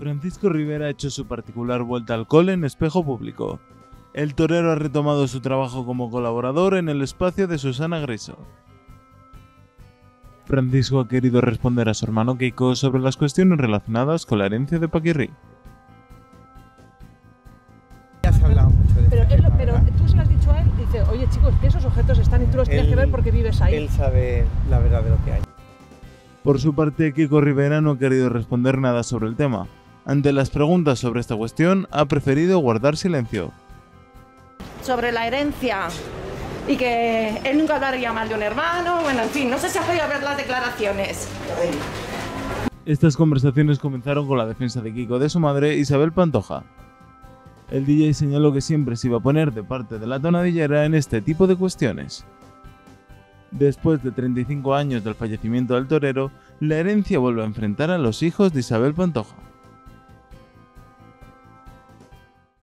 Francisco Rivera ha hecho su particular vuelta al cole en Espejo Público. El torero ha retomado su trabajo como colaborador en el espacio de Susana Griso. Francisco ha querido responder a su hermano Keiko sobre las cuestiones relacionadas con la herencia de Paquirri. Ya se ha hablado mucho de pero tú se lo has dicho a él, dice, oye chicos, que esos objetos están y tú los tienes que ver porque vives ahí. Él sabe la verdad de lo que hay. Por su parte, Keiko Rivera no ha querido responder nada sobre el tema. Ante las preguntas sobre esta cuestión, ha preferido guardar silencio. Sobre la herencia y que él nunca hablaría mal de un hermano, bueno, en fin, no sé si has podido ver las declaraciones. Estas conversaciones comenzaron con la defensa de Keiko de su madre, Isabel Pantoja. El DJ señaló que siempre se iba a poner de parte de la tonadillera en este tipo de cuestiones. Después de 35 años del fallecimiento del torero, la herencia vuelve a enfrentar a los hijos de Isabel Pantoja.